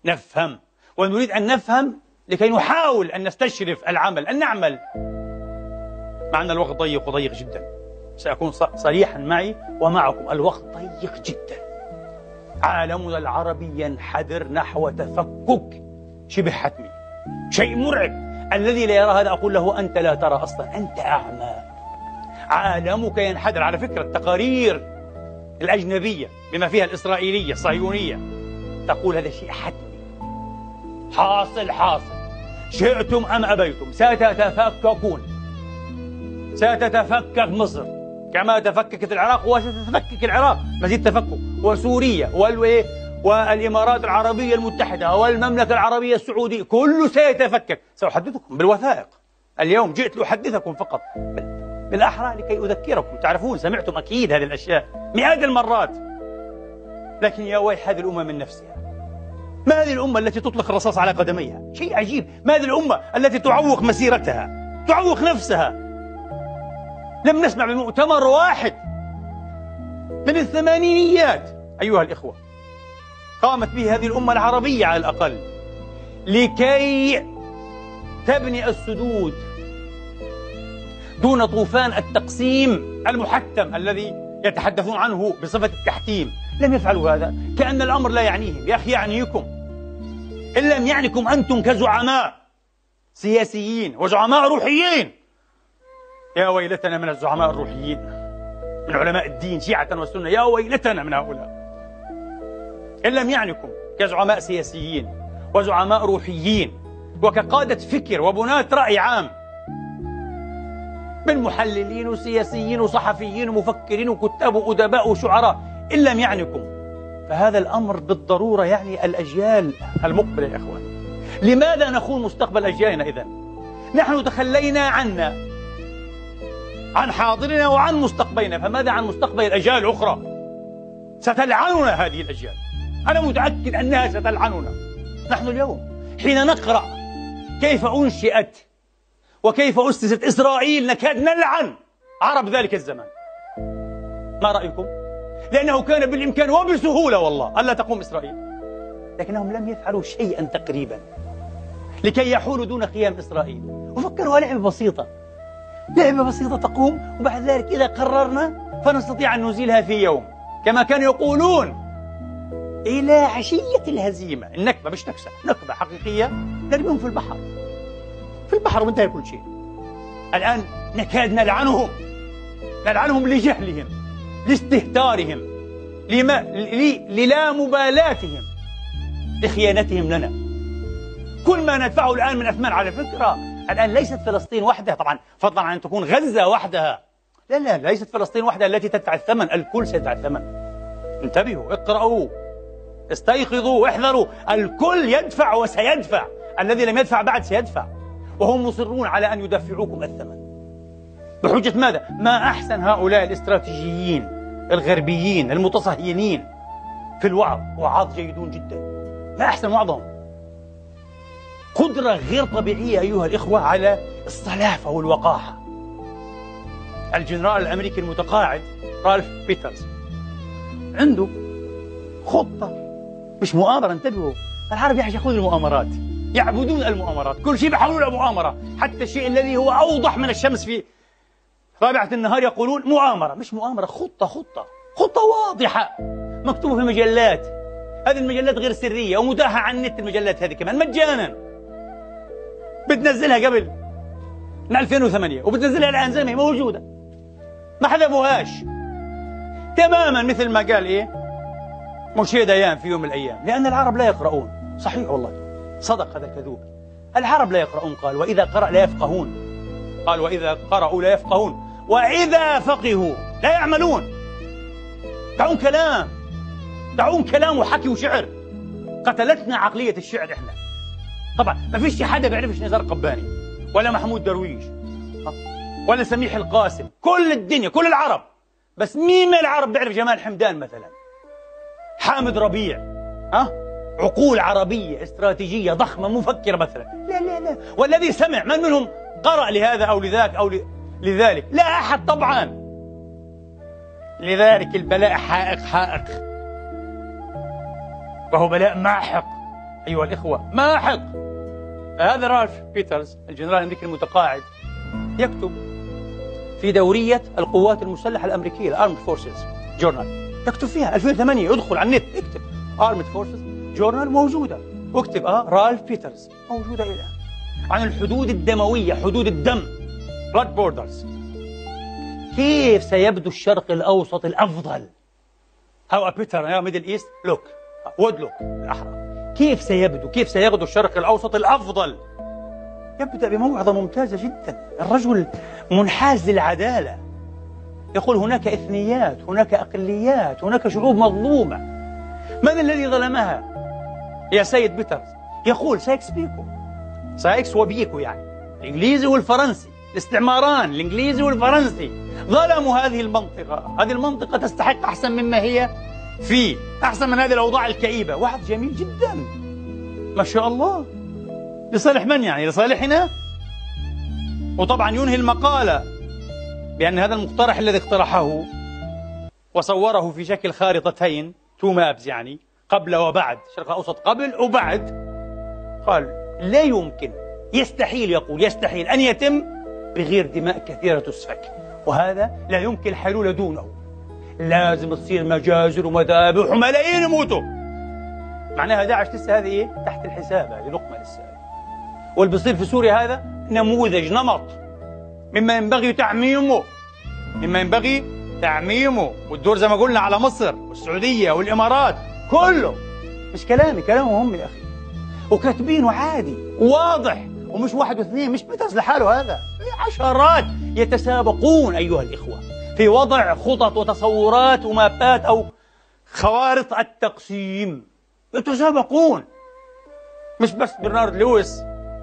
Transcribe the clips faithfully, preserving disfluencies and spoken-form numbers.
نفهم، ونريد أن نفهم لكي نحاول أن نستشرف العمل، أن نعمل. مع أن الوقت ضيق وضيق جدا، سأكون صريحا معي ومعكم، الوقت ضيق جدا. عالمنا العربي ينحدر نحو تفكك شبه حتمي، شيء مرعب. الذي لا يرى هذا أقول له أنت لا ترى أصلا، أنت أعمى. عالمك ينحدر. على فكرة التقارير الأجنبية بما فيها الإسرائيلية الصهيونية تقول هذا شيء حتمي، حاصل حاصل، شئتم أم أبيتم ستتفككون. ستتفكك مصر كما تفككت العراق، وستتفكك العراق مزيد تفكك، وسوريا والإيه والإمارات العربية المتحدة والمملكة العربية السعودية، كله سيتفكك. سأحدثكم بالوثائق اليوم، جئت لأحدثكم فقط بالأحرى لكي أذكركم. تعرفون، سمعتم أكيد هذه الأشياء مئات المرات، لكن يا ويح هذه الأمة من نفسها. ما هذه الأمة التي تطلق الرصاص على قدميها؟ شيء عجيب. ما هذه الأمة التي تعوق مسيرتها، تعوق نفسها؟ لم نسمع بمؤتمر واحد من الثمانينيات أيها الإخوة قامت به هذه الأمة العربية على الأقل لكي تبني السدود دون طوفان التقسيم المحتم الذي يتحدثون عنه بصفة التحتيم. لم يفعلوا هذا، كأن الأمر لا يعنيهم. يا أخي يعنيكم، إن لم يعنيكم أنتم كزعماء سياسيين وزعماء روحيين. يا ويلتنا من الزعماء الروحيين، من علماء الدين شيعة وسنة، يا ويلتنا من هؤلاء. إن لم يعنيكم كزعماء سياسيين وزعماء روحيين وكقادة فكر وبناة رأي عام من محللين وسياسيين وصحفيين ومفكرين وكتاب وأدباء وشعراء، إن لم يعنيكم فهذا الأمر بالضرورة يعني الأجيال المقبلة. يا إخوان، لماذا نخون مستقبل أجيالنا إذن؟ نحن تخلينا عنا، عن حاضرنا وعن مستقبلنا، فماذا عن مستقبل الأجيال الأخرى؟ ستلعننا هذه الأجيال، أنا متأكد أنها ستلعننا. نحن اليوم حين نقرأ كيف أنشئت وكيف أسست إسرائيل نكاد نلعن عرب ذلك الزمان. ما رأيكم؟ لأنه كان بالإمكان وبسهولة والله ألا تقوم إسرائيل، لكنهم لم يفعلوا شيئا تقريبا لكي يحولوا دون قيام إسرائيل، وفكروا لعبة بسيطة، لعبة بسيطة تقوم، وبعد ذلك إذا قررنا فنستطيع أن نزيلها في يوم، كما كانوا يقولون إلى عشية الهزيمة. النكبة مش نكسة، نكبة حقيقية، نرميهم في البحر، في البحر وانتهى كل شيء. الآن نكاد نلعنهم، نلعنهم لجهلهم، لاستهتارهم، لما للا مبالاتهم، لخيانتهم لنا. كل ما ندفعه الآن من أثمان، على فكرة الآن ليست فلسطين وحدها، طبعا فضلا عن أن تكون غزة وحدها، لا لا ليست فلسطين وحدها التي تدفع الثمن، الكل سيدفع الثمن. انتبهوا، اقرأوا، استيقظوا، احذروا، الكل يدفع وسيدفع، الذي لم يدفع بعد سيدفع، وهم مصرون على أن يدفعوكم الثمن. بحجة ماذا؟ ما أحسن هؤلاء الاستراتيجيين الغربيين المتصهينين في الوعظ، وعاظ جيدون جدا، ما أحسن وعظهم، قدرة غير طبيعية أيها الإخوة على الصلافة والوقاحة. الجنرال الأمريكي المتقاعد رالف بيترز عنده خطة، مش مؤامرة، انتبهوا، العرب يعشقون المؤامرات، يعبدون المؤامرات، كل شيء بيحولوا له مؤامرة، حتى الشيء الذي هو أوضح من الشمس في رابعة النهار يقولون مؤامرة. مش مؤامرة، خطة، خطة خطة واضحة مكتوبة في مجلات. هذه المجلات غير سرية ومتاحة على النت، المجلات هذه كمان مجانا، بتنزلها قبل من ألفين وثمانية وبتنزلها الآن زي ما هي موجودة، ما حذفوهاش تماما، مثل ما قال إيه موشي ديان في يوم من الأيام، لأن العرب لا يقرؤون. صحيح والله، صدق هذا الكذوب، العرب لا يقرؤون، قال وإذا قرأ لا يفقهون، قال وإذا قرأوا لا يفقهون، وإذا فقهوا لا يعملون. دعون كلام، دعون كلام وحكي وشعر، قتلتنا عقلية الشعر إحنا. طبعا ما فيش حدا بيعرفش نزار قباني ولا محمود درويش ولا سميح القاسم، كل الدنيا كل العرب، بس مين من العرب بيعرف جمال حمدان مثلا، حامد ربيع، ها عقول عربية استراتيجية ضخمة مفكرة مثلا، لا لا لا. والذي سمع من منهم قرأ لهذا أو لذاك أو لذلك؟ لا أحد طبعا. لذلك البلاء حائق حائق، وهو بلاء ماحق أيها الإخوة ماحق. هذا رالف بيترز الجنرال الأمريكي المتقاعد يكتب في دورية القوات المسلحة الأمريكية الأرمد فورسز جورنال، يكتب فيها ألفين وثمانية، ادخل على النت اكتب أرمد فورسز جورنال موجودة، واكتب اه رالف بيترز موجودة إلى الآن، عن الحدود الدموية، حدود الدم blood borders. كيف سيبدو الشرق الأوسط الأفضل؟ how a picture yeah, Middle East look would look الأحرى. كيف سيبدو؟ كيف سيغدو الشرق الأوسط الأفضل؟ يبدأ بموعظة ممتازة جدا. الرجل منحاز للعدالة، يقول هناك إثنيات، هناك أقليات، هناك شعوب مظلومة. من الذي ظلمها يا سيد بيترز؟ يقول سايكس بيكو، سايكس وبيكو، يعني الإنجليزي والفرنسي، الاستعماران الإنجليزي والفرنسي ظلموا هذه المنطقة. هذه المنطقة تستحق أحسن مما هي فيه، أحسن من هذه الأوضاع الكئيبة. وعد جميل جدا ما شاء الله. لصالح من يعني؟ لصالحنا. وطبعا ينهي المقالة بأن هذا المقترح الذي اقترحه وصوره في شكل خارطتين تو مابز، يعني قبل وبعد، الشرق الأوسط قبل وبعد، قال لا يمكن، يستحيل، يقول يستحيل أن يتم بغير دماء كثيرة تسفك، وهذا لا يمكن الحلول دونه. لازم تصير مجازر ومذابح وملايين يموتوا. معناها داعش لسه هذه ايه؟ تحت الحساب، هذه لقمة لسه. واللي بيصير في سوريا هذا نموذج، نمط مما ينبغي تعميمه، مما ينبغي تعميمه، والدور زي ما قلنا على مصر والسعودية والإمارات كله. مش كلامي، كلامهم هم يا أخي، وكاتبينه عادي واضح، ومش واحد واثنين، مش بيترز لحاله، هذا عشرات يتسابقون أيها الإخوة في وضع خطط وتصورات ومابات أو خوارط التقسيم، يتسابقون. مش بس برنارد لويس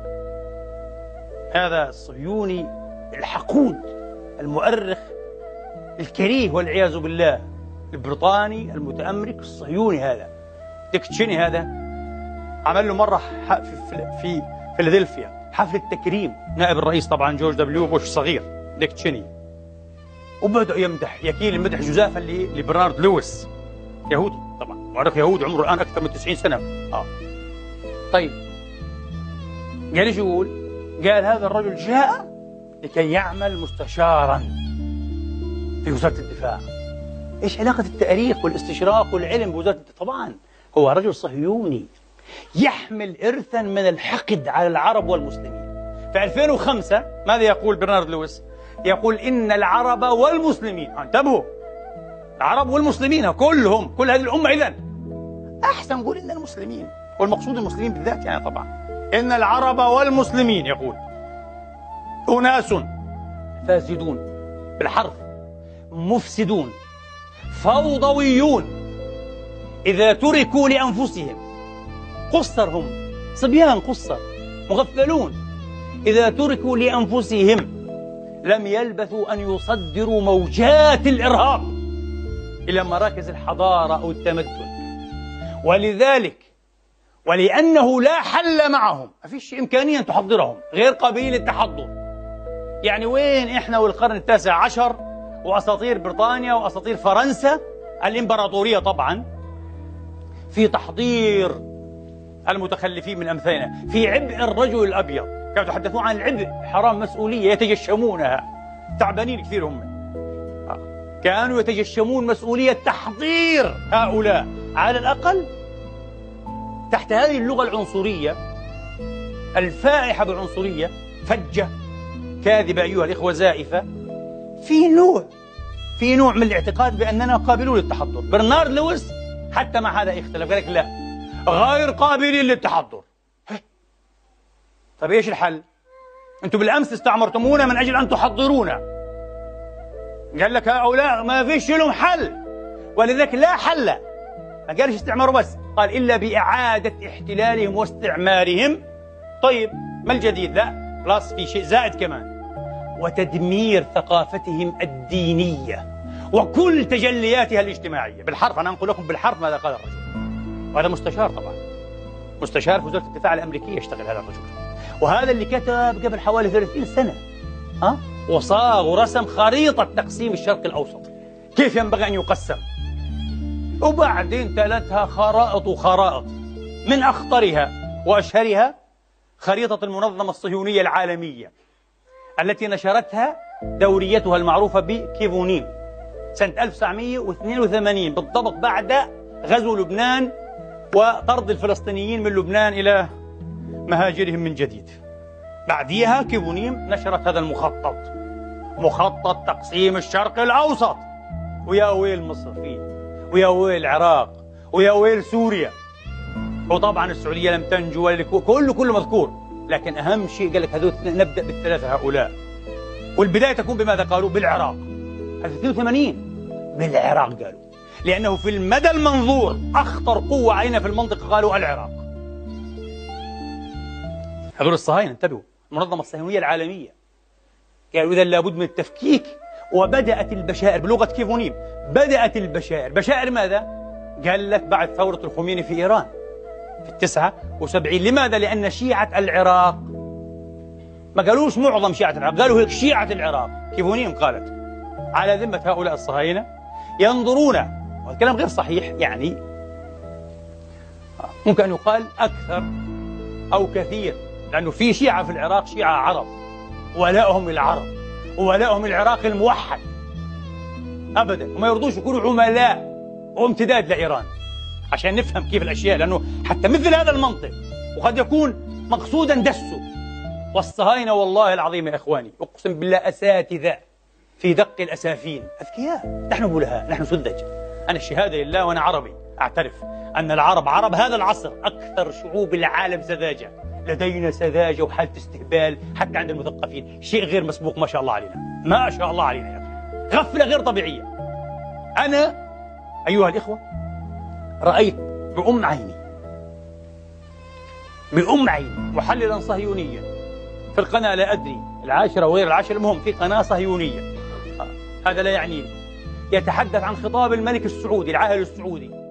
هذا الصهيوني الحقود المؤرخ الكريه والعياذ بالله، البريطاني المتأمرك الصهيوني هذا ديك تشيني، هذا عمل له مرة في في فيلادلفيا حفلة تكريم نائب الرئيس طبعا جورج دبليو بوش الصغير، ديك تشيني، وبدأ يمدح، يكيل المدح جزافا لبرنارد لويس، يهودي طبعا، مؤرخ يهودي عمره الآن أكثر من تسعين سنة. آه. طيب قال ايش يقول؟ قال هذا الرجل جاء لكي يعمل مستشارا في وزارة الدفاع. ايش علاقة التاريخ والاستشراق والعلم بوزارة الدفاع؟ طبعا هو رجل صهيوني يحمل إرثا من الحقد على العرب والمسلمين. في ألفين وخمسة ماذا يقول برنارد لويس؟ يقول إن العرب والمسلمين، انتبهوا، العرب والمسلمين كلهم، كل هذه الأمة، إذن أحسن نقول إن المسلمين، والمقصود المسلمين بالذات يعني طبعا، إن العرب والمسلمين، يقول أناس فاسدون بالحرف، مفسدون، فوضويون، إذا تركوا لأنفسهم، قصر هم صبيان، قصر مغفلون، إذا تركوا لأنفسهم لم يلبثوا أن يصدروا موجات الإرهاب إلى مراكز الحضارة أو التمدن. ولذلك ولأنه لا حل معهم، ما فيش إمكانية أن تحضرهم، غير قابلين للتحضر. يعني وين إحنا والقرن التاسع عشر وأساطير بريطانيا وأساطير فرنسا الإمبراطورية طبعا في تحضير المتخلفين من أمثالنا، في عبء الرجل الأبيض. كانوا يتحدثون عن العبء، حرام، مسؤولية يتجشمونها، تعبانين كثير هم. كانوا يتجشمون مسؤولية تحضير هؤلاء على الأقل تحت هذه اللغة العنصرية الفائحة بالعنصرية، فجة كاذبة أيها الإخوة، زائفة، في نوع في نوع من الاعتقاد بأننا قابلون للتحضر. برنارد لويس حتى مع هذا اختلف، قال لك لا، غير قابلين للتحضر. طيب ايش الحل؟ انتم بالامس استعمرتمونا من اجل ان تحضرونا. قال لك هؤلاء ما فيش لهم حل، ولذلك لا حل. ما قالش استعماروا بس، قال الا باعاده احتلالهم واستعمارهم. طيب ما الجديد؟ لا خلاص في شيء زائد كمان، وتدمير ثقافتهم الدينيه وكل تجلياتها الاجتماعيه. بالحرف، انا انقل لكم بالحرف ماذا قال الرجل، وهذا مستشار طبعا، مستشار في وزاره الدفاع الامريكيه يشتغل هذا الرجل، وهذا اللي كتب قبل حوالي ثلاثين سنة، ها، وصاغ ورسم خريطة تقسيم الشرق الأوسط، كيف ينبغي أن يقسم، وبعدين تلتها خرائط وخرائط، من أخطرها وأشهرها خريطة المنظمة الصهيونية العالمية التي نشرتها دوريتها المعروفة بكيفونيم سنة ألف وتسعمئة واثنين وثمانين بالضبط، بعد غزو لبنان وطرد الفلسطينيين من لبنان إلى مهاجرهم من جديد. بعديها كيفونيم نشرت هذا المخطط، مخطط تقسيم الشرق الأوسط، ويا ويل مصر فيه، ويا ويل العراق، ويا ويل سوريا، وطبعا السعودية لم تنجو، كله كله مذكور. لكن أهم شيء قال لك هذول نبدأ بالثلاثة هؤلاء، والبداية تكون بماذا قالوا؟ بالعراق. هذا اثنين وثمانين بالعراق قالوا، لأنه في المدى المنظور أخطر قوة علينا في المنطقة قالوا العراق. هذول الصهاينة انتبهوا، المنظمة الصهيونية العالمية قالوا إذا لابد من التفكيك. وبدأت البشائر بلغة كيفونيم، بدأت البشائر. بشائر ماذا؟ قال لك بعد ثورة الخميني في إيران في التسعة وسبعين. لماذا؟ لأن شيعة العراق، ما قالوش معظم شيعة العراق، قالوا هيك شيعة العراق. كيفونيم قالت على ذمة هؤلاء الصهاينة ينظرون، والكلام غير صحيح، يعني ممكن أن يقال أكثر أو كثير، لأنه في شيعة في العراق شيعة عرب ولائهم العرب وولائهم العراق الموحد أبدا، وما يرضوش يكونوا عملاء وامتداد لإيران. عشان نفهم كيف الأشياء، لأنه حتى مثل هذا المنطق وقد يكون مقصودا دسه. والصهاينة والله العظيم يا إخواني أقسم بالله أساتذة في دق الأسافين، أذكياء. نحن بلهاء، نحن سذج. أنا الشهادة لله وأنا عربي، أعترف أن العرب عرب هذا العصر أكثر شعوب العالم سذاجة. لدينا سذاجة وحالة استهبال حتى عند المثقفين، شيء غير مسبوق ما شاء الله علينا، ما شاء الله علينا يا أخي، غفلة غير طبيعية. أنا أيها الإخوة رأيت بأم عيني بأم عيني محللا صهيونيا في القناة، لا أدري العاشرة وغير العاشرة، المهم في قناة صهيونية، هذا لا يعنيني، يتحدث عن خطاب الملك السعودي، العاهل السعودي،